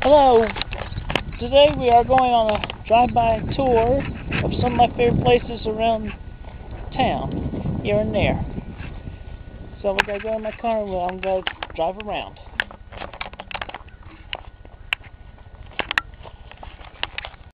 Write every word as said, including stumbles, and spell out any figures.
Hello, today we are going on a drive-by tour of some of my favorite places around town, here and there. So we're going to go in my car and I'm going to drive around.